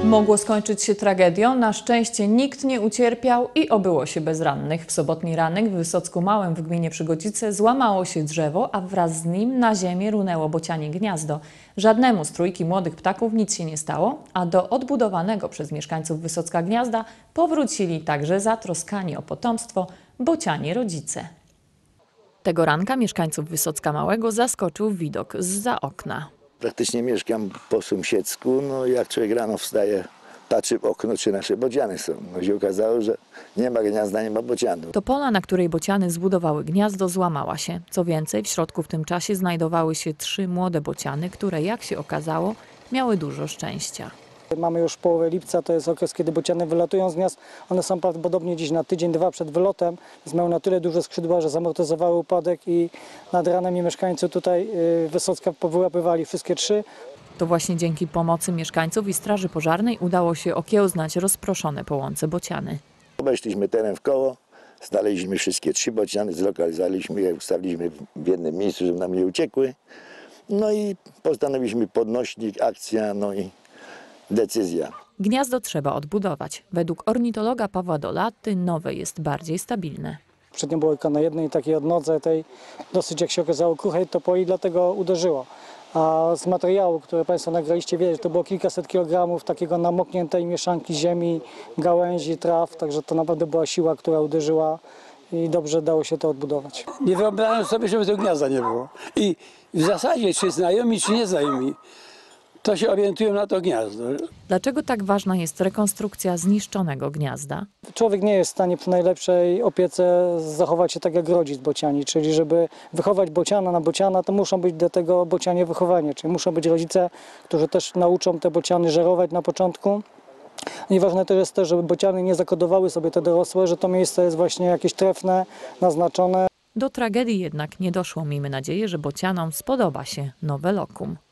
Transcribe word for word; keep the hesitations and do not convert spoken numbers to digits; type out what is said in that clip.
Mogło skończyć się tragedią, na szczęście nikt nie ucierpiał i obyło się bez rannych. W sobotni ranek w Wysocku Małym w gminie Przygodzice złamało się drzewo, a wraz z nim na ziemię runęło bocianie gniazdo. Żadnemu z trójki młodych ptaków nic się nie stało, a do odbudowanego przez mieszkańców Wysocka gniazda powrócili także zatroskani o potomstwo bocianie rodzice. Tego ranka mieszkańców Wysocka Małego zaskoczył widok zza okna. Praktycznie mieszkam po sąsiedzku, no jak człowiek rano wstaje, patrzy w okno, czy nasze bociany są. No się okazało, że nie ma gniazda, nie ma bocianów. To pola, na której bociany zbudowały gniazdo, złamała się. Co więcej, w środku w tym czasie znajdowały się trzy młode bociany, które, jak się okazało, miały dużo szczęścia. Mamy już połowę lipca, to jest okres, kiedy bociany wylatują z gniazd. One są prawdopodobnie gdzieś na tydzień, dwa przed wylotem, więc mają na tyle duże skrzydła, że zamortyzowały upadek i nad ranem i mieszkańcy tutaj Wysocka powyłapywali wszystkie trzy. To właśnie dzięki pomocy mieszkańców i straży pożarnej udało się okiełznać rozproszone po łące bociany. Obeszliśmy teren w koło, znaleźliśmy wszystkie trzy bociany, zlokalizowaliśmy je, ustawiliśmy w jednym miejscu, żeby nam nie uciekły. No i postanowiliśmy podnośnik, akcja, no i decyzja. Gniazdo trzeba odbudować. Według ornitologa Pawła Dolaty nowe jest bardziej stabilne. Przednio było tylko na jednej takiej odnodze, tej dosyć, jak się okazało, kruchej topoi, dlatego uderzyło. A z materiału, które Państwo nagraliście, widać, to było kilkaset kilogramów takiego namokniętej mieszanki ziemi, gałęzi, traw, także to naprawdę była siła, która uderzyła i dobrze dało się to odbudować. Nie wyobrażam sobie, żeby tego gniazda nie było. I w zasadzie, czy znajomi, czy nieznajomi, to się orientują na to gniazdo. Dlaczego tak ważna jest rekonstrukcja zniszczonego gniazda? Człowiek nie jest w stanie przy najlepszej opiece zachować się tak jak rodzic bociani, czyli żeby wychować bociana na bociana, to muszą być do tego bocianie wychowanie, czyli muszą być rodzice, którzy też nauczą te bociany żerować na początku. I ważne też jest też, żeby bociany nie zakodowały sobie te dorosłe, że to miejsce jest właśnie jakieś trefne, naznaczone. Do tragedii jednak nie doszło. Miejmy nadzieję, że bocianom spodoba się nowe lokum.